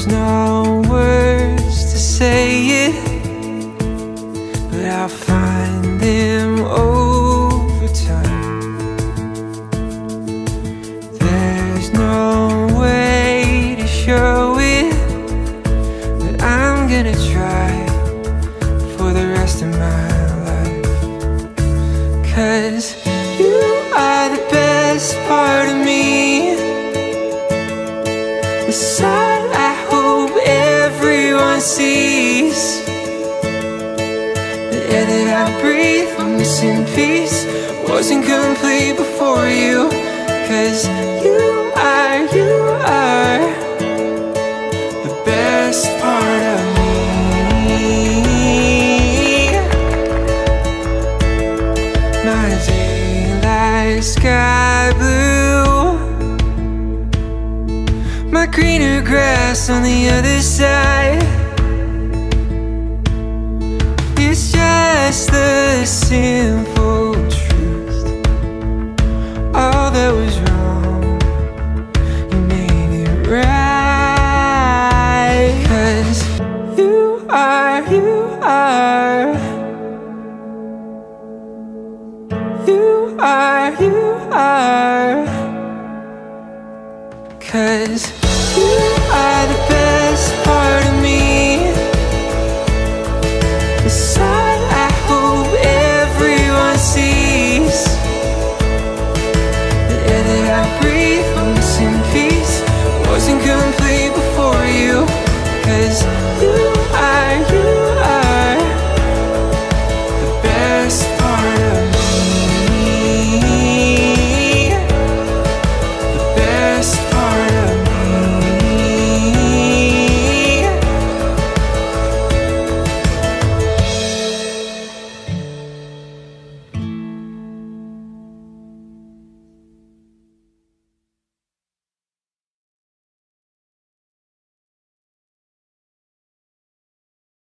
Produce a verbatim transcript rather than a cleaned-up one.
There's no words to say it, but I'll find them over time. There's no way to show it, but I'm gonna try for the rest of my life. 'Cause you are the best part of me, the side I hope everyone sees, the air that I breathe when missing peace wasn't complete before you. 'Cause you are, you are the best part of me. My daylight sky blue, my greener grass on the other side. It's just the simple truth. All that was wrong, you made it right. 'Cause you are, you are, you are, you are. 'Cause you are the best.